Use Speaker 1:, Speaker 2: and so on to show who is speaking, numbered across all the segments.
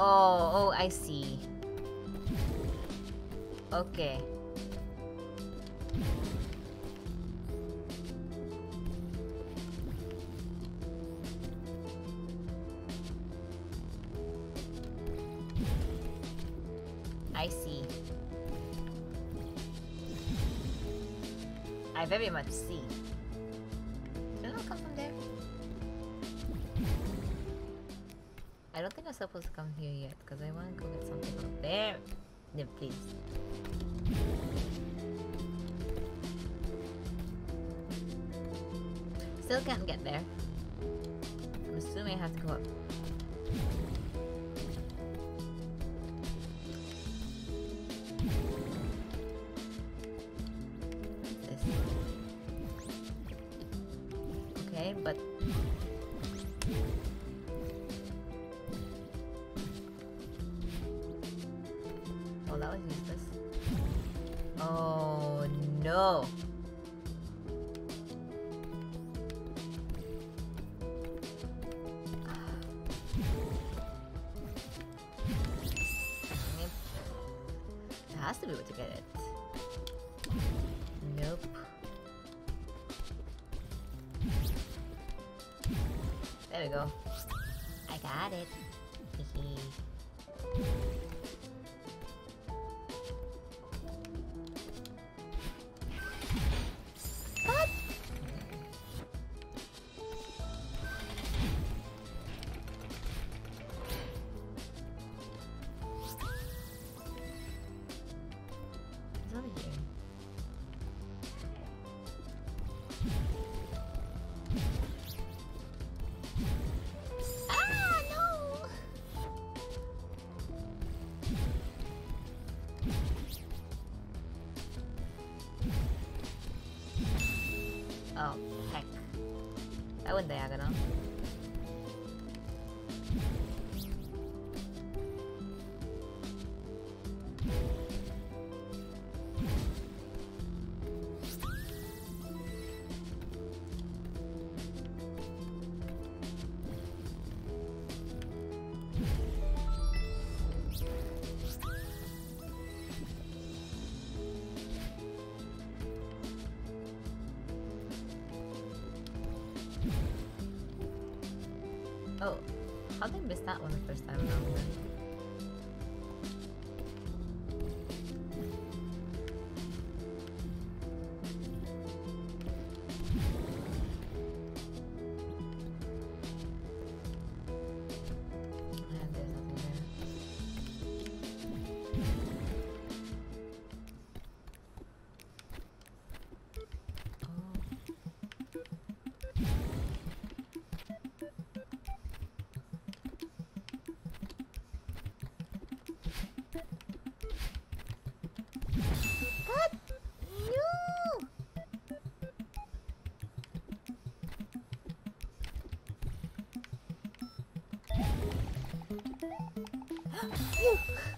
Speaker 1: Oh, I see. Okay. I see. I very much see. Should I come from there? I don't think I'm supposed to come here yet because I want to go get something up there. No, please. Still can't get there. I'm assuming I have to go up. What's this? Okay, but oh, that was useless. Oh no. There has to be a way to get it. Nope. There we go. I got it. Hehe. What? It's over here. Ah, no! Oh, heck. That went diagonal. Oh, how did I miss that one the first time around then? And there's nothing there. What? No! You.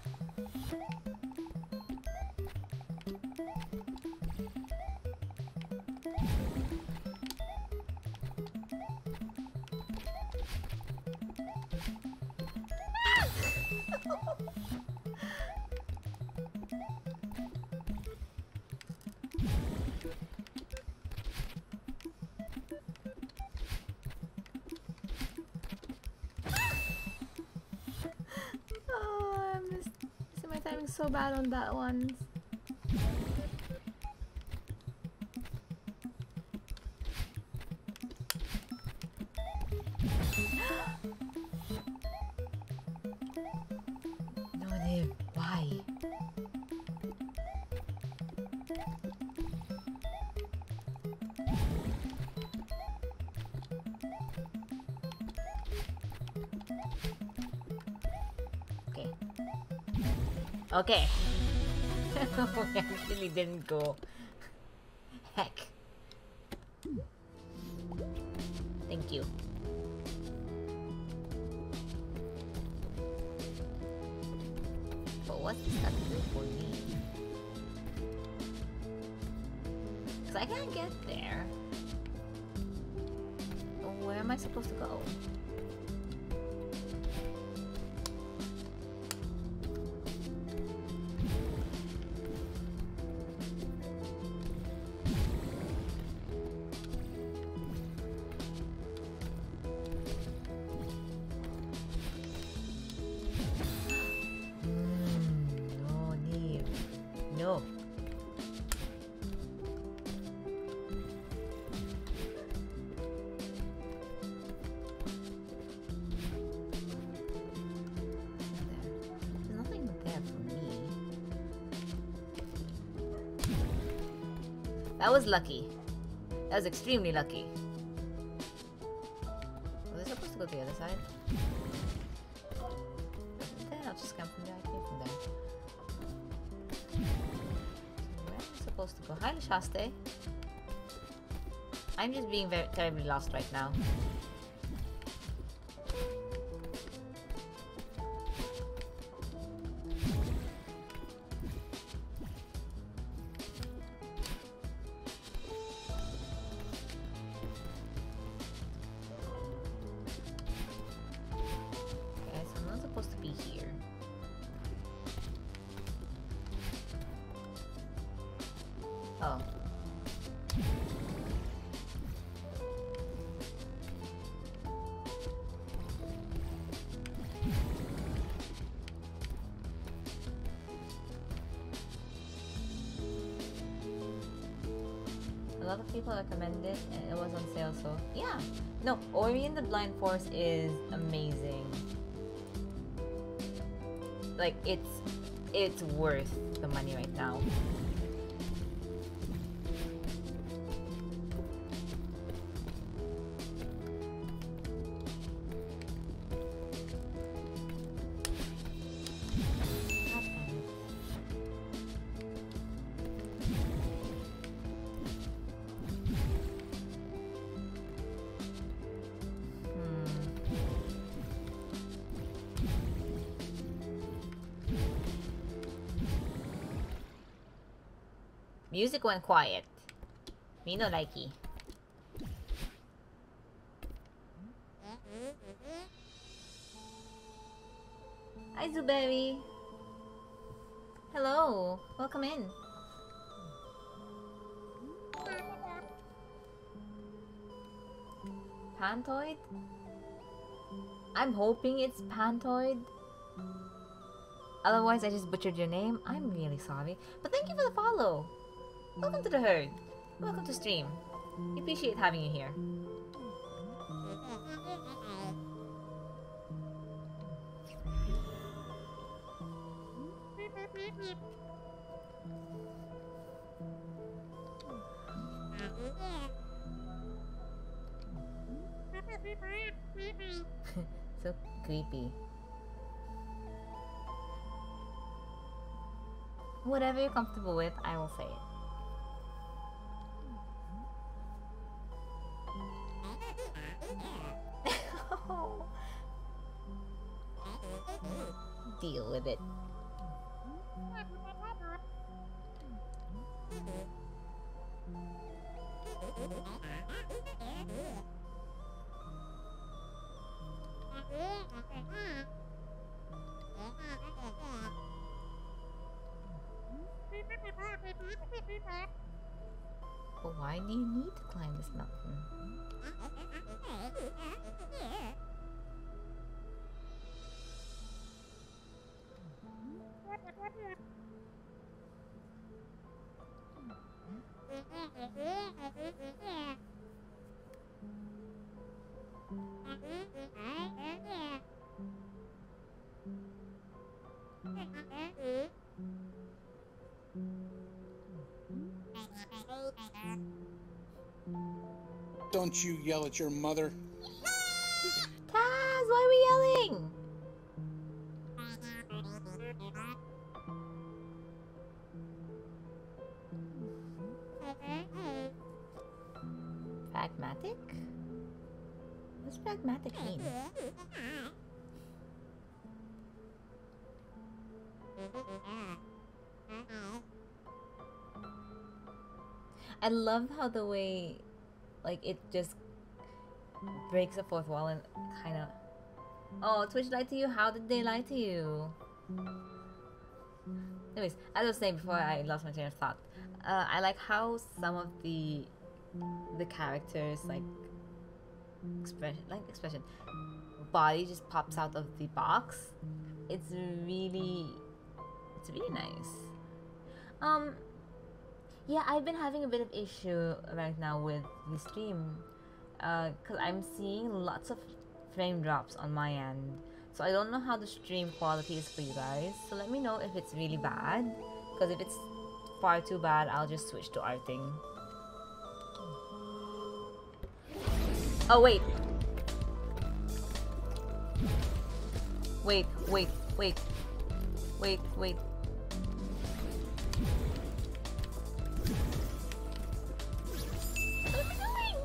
Speaker 1: Oh, I'm missing my timing so bad on that one. No, Niv, why? Okay. Okay. We actually didn't go. Heck. Thank you. But what's this got to do for me? Because I can't get there. Where am I supposed to go? That was lucky. That was extremely lucky. Was I supposed to go to the other side? Then I'll just come from there. I came from there. Where am I supposed to go? Hi, Lishaste. I'm just being very terribly lost right now. A lot of people recommend it and it was on sale, so yeah. No, Ori and the Blind Forest is amazing. Like it's worth the money right now. Music went quiet. Me no likey. Hi Zuberry. Hello. Welcome in. Pantoid? I'm hoping it's Pantoid. Otherwise I just butchered your name. I'm really sorry. But thank you for the follow. Welcome to the herd. Welcome to stream. We appreciate having you here. So creepy. Whatever you're comfortable with, I will say it. Deal with it. But why do you need to climb this mountain?
Speaker 2: Don't you yell at your mother.
Speaker 1: Taz, why are we yelling? Pragmatic? What's pragmatic mean? I love how the way, like, it just breaks the fourth wall and kind of... Oh, Twitch lied to you? How did they lie to you? Anyways, as I was saying before I lost my train of thought, I like how some of the characters, like, expression, body just pops out of the box. It's really nice. Yeah, I've been having a bit of issue right now with the stream, because I'm seeing lots of frame drops on my end. So I don't know how the stream quality is for you guys. So let me know if it's really bad, because if it's far too bad, I'll just switch to arting. Oh, wait. Wait, wait, wait. Wait, wait. What am I doing?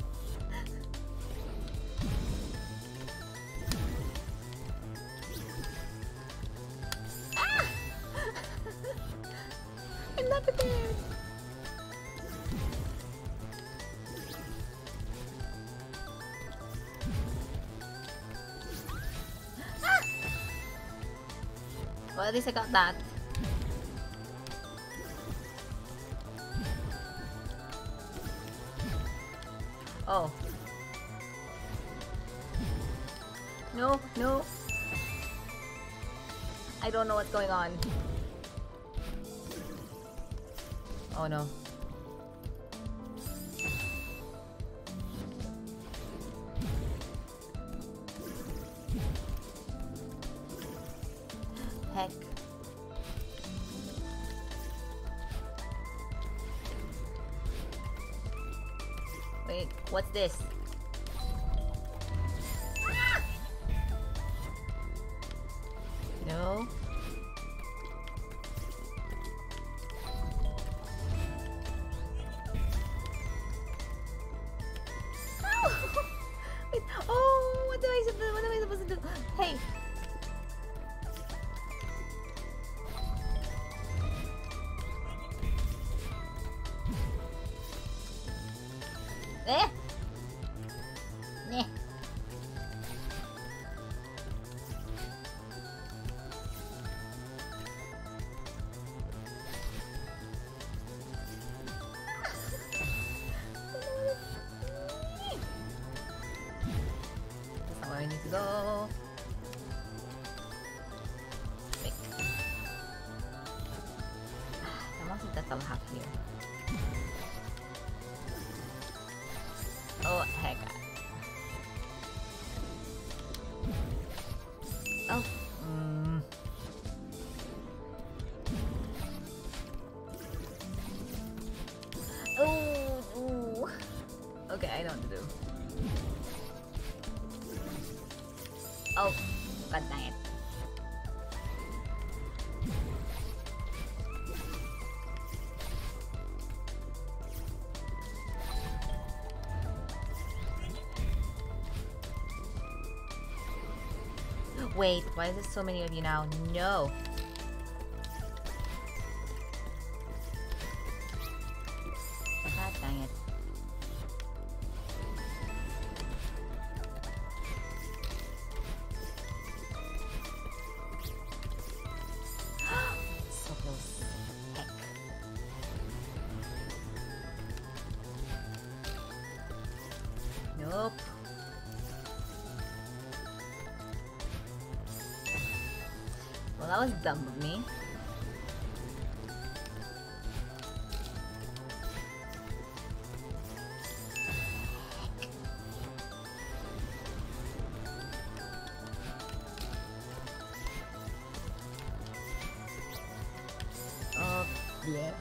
Speaker 1: Ah! I'm not prepared. Ah! Well, at least I got that. Oh. No, no. I don't know what's going on. Oh no. Heck. Wait, what's this? Ah! No. Wait, oh, what am I supposed to do? Hey. Eh. Neh. That's not where I need to go. Wait. The monster that I'll have here. Oh, heck. Oh. Oh, ooh. Okay, I know what to do. Oh, god dang it. Wait, why is there so many of you now? No. God dang it. So close. Heck. Nope. Well, that was dumb of me. Oh, yeah.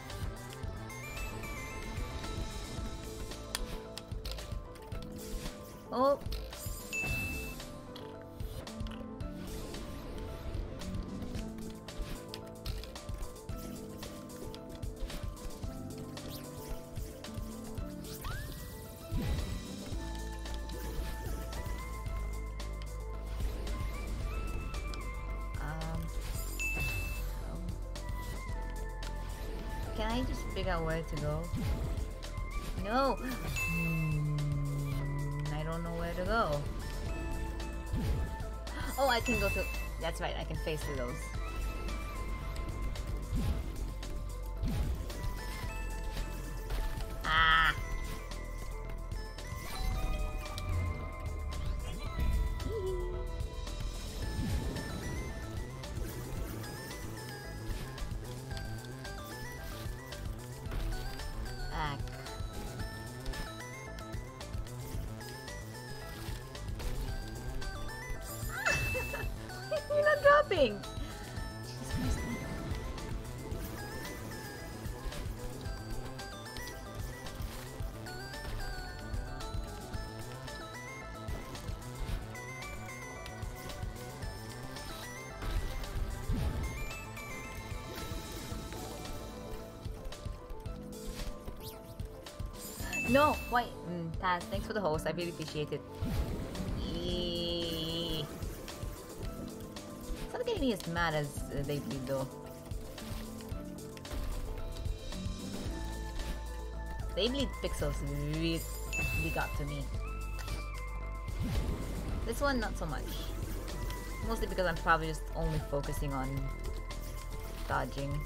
Speaker 1: Oh. Can I just figure out where to go? No! I don't know where to go. Oh, I can go through. That's right, I can face through those. Ah! Back. You're not dropping! No, why? Taz, thanks for the host. I really appreciate it. It's not getting me as mad as they did though. Beyblade pixels really got to me. This one, not so much. Mostly because I'm probably just only focusing on dodging.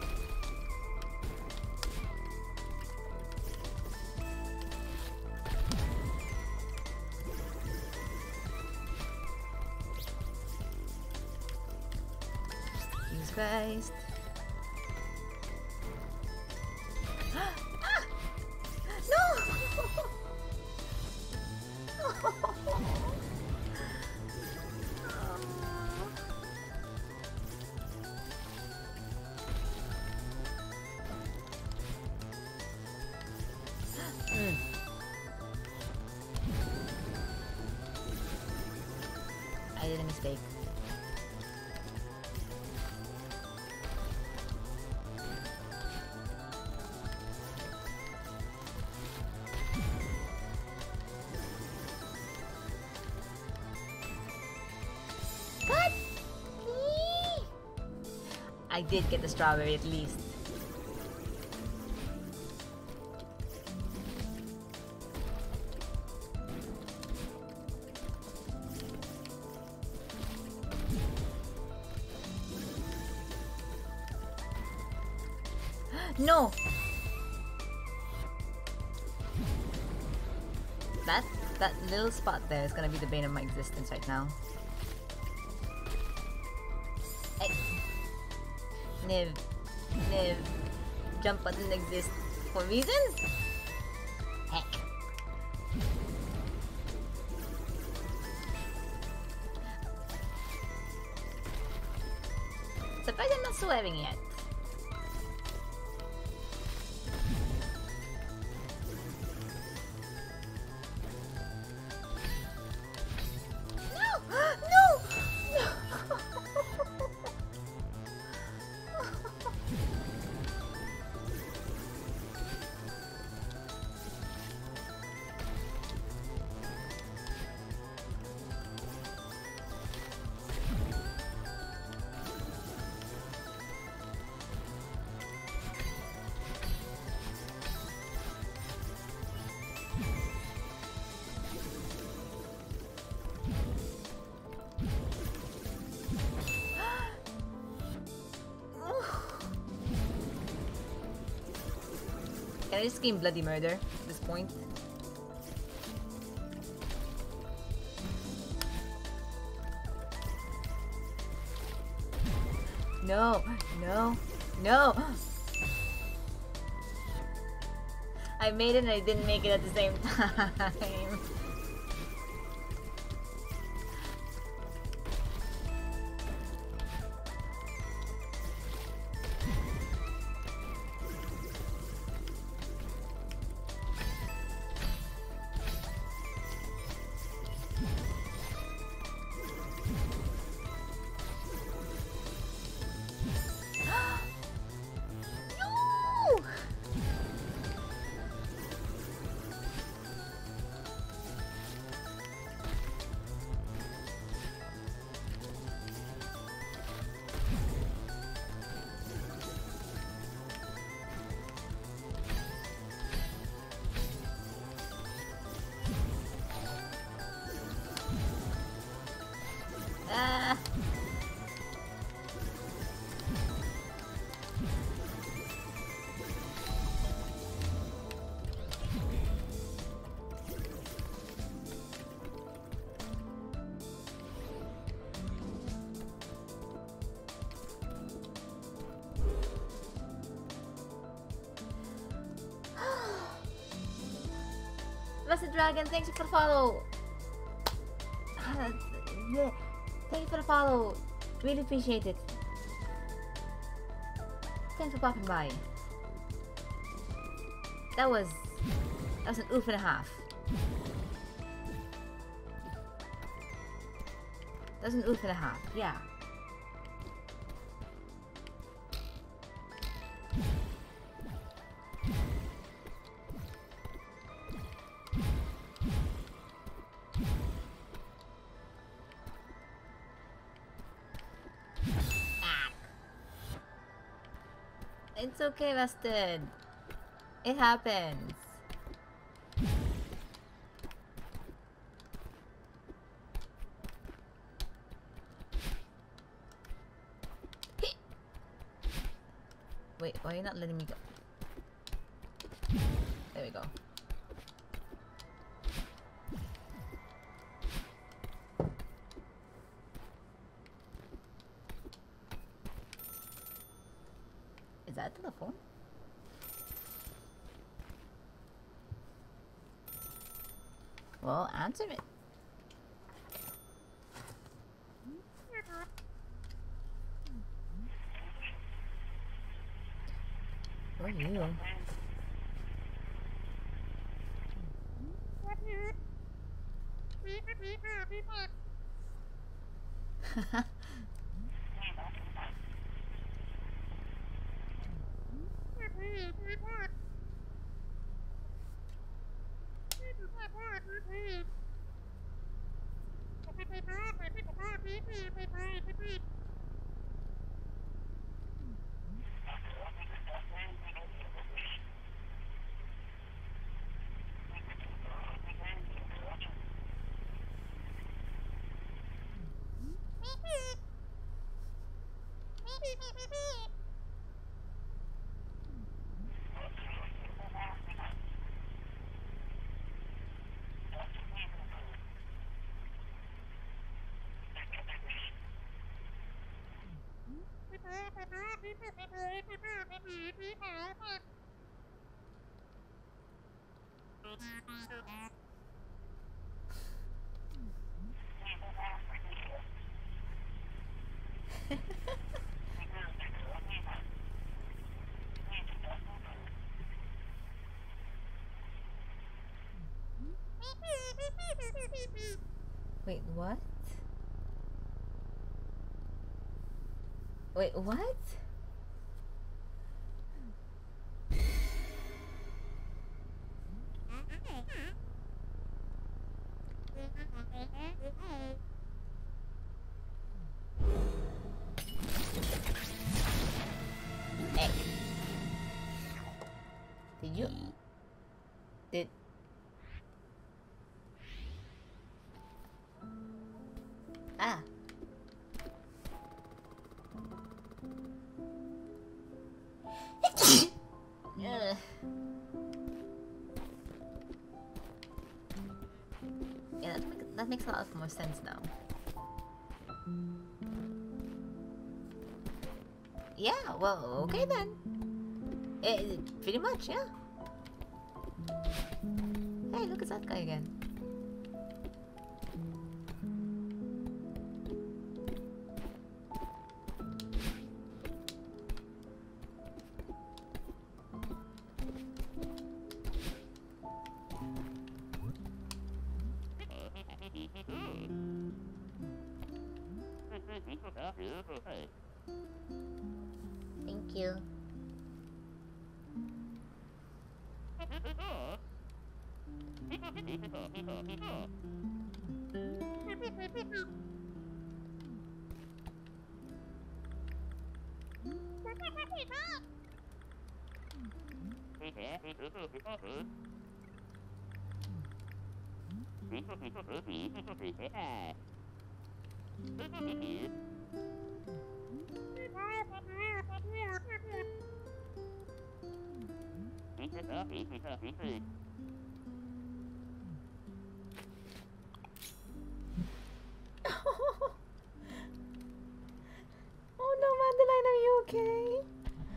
Speaker 1: Jesus Christ. I did a mistake. What? I did get the strawberry at least. No! That little spot there is gonna be the bane of my existence right now. Hey. Niv. Jump button exists for reasons? Heck. Surprised I'm not swearing yet. Can I just scream bloody murder at this point? No! I made it and I didn't make it at the same time. Blessed Dragon, thank you for the follow. Yeah, thank you for the follow. Really appreciate it. Thanks for popping by. That was an oof and a half. That was an oof and a half, yeah. It's okay, Rusted. It happens. Wait, why are you not letting me go? There we go. Is that a telephone? Well, answer it. Who are you? Wait, what? Wait, what? Hey. Did you? Did... Ah. Yeah, that makes a lot more sense now. Yeah, well, okay then. Pretty much, yeah. Hey, look at that guy again. Thank you. Oh no, Madeline, are you okay?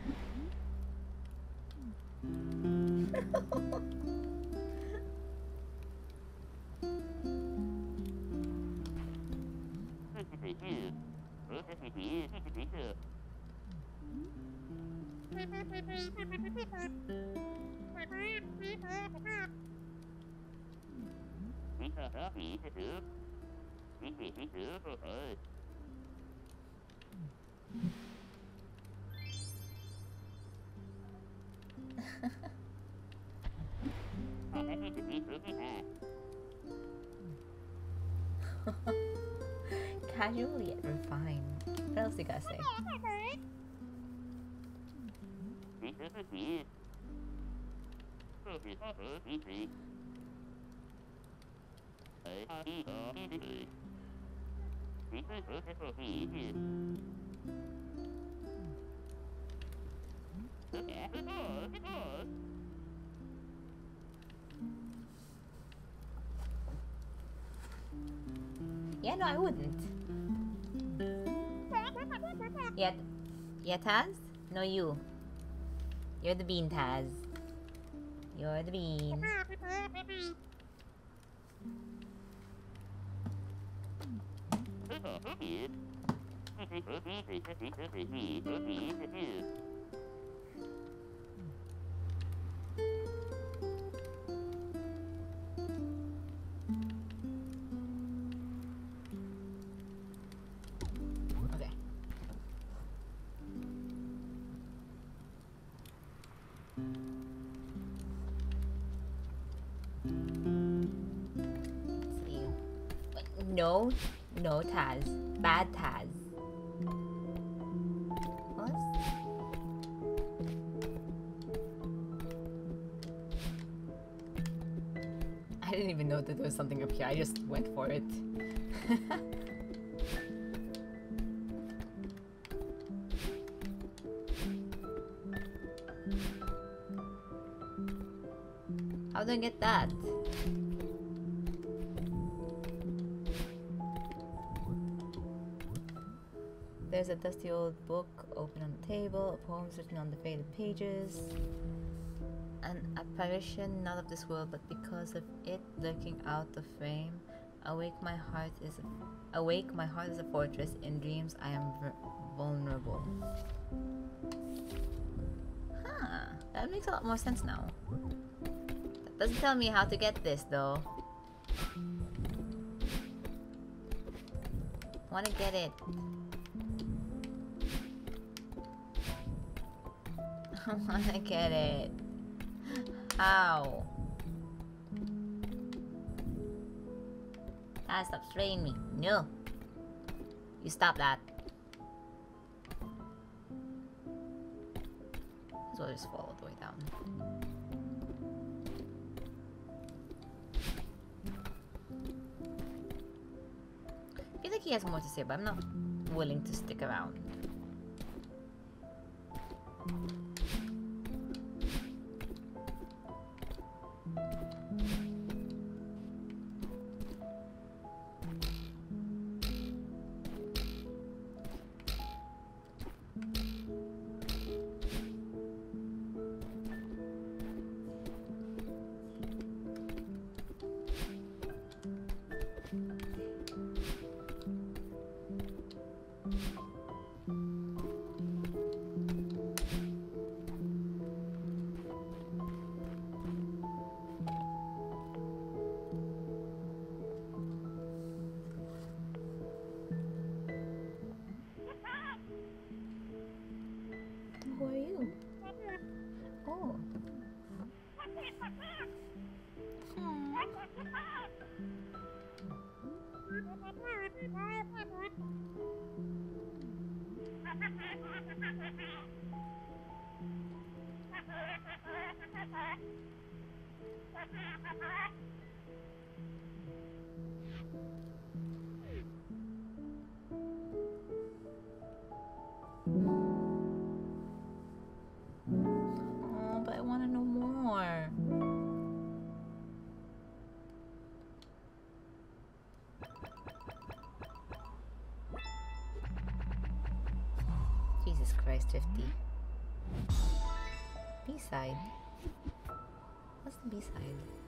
Speaker 1: Casual yet refined. What else you gotta say? Yeah, no, I wouldn't. Yet, Taz? No, you. You're the bean, Taz. You're the bean. Okay. Let's see. Wait, no, Taz. Bad Taz. What? I didn't even know that there was something up here. I just went for it. How do I get that? There's a dusty old book open on the table, a poem written on the faded pages. An apparition not of this world, but because of it lurking out the frame. Awake, my heart is a fortress. In dreams, I am vulnerable. Huh, that makes a lot more sense now. That doesn't tell me how to get this, though. Wanna get it. I wanna get it. How? Ah, stop spraying me. No. You stop that. As well, just fall all the way down. I feel like he has more to say, but I'm not willing to stick around. Who are you? Oh. Oh, but I want to know more. Jesus Christ, 50. B-side. What's the B-side?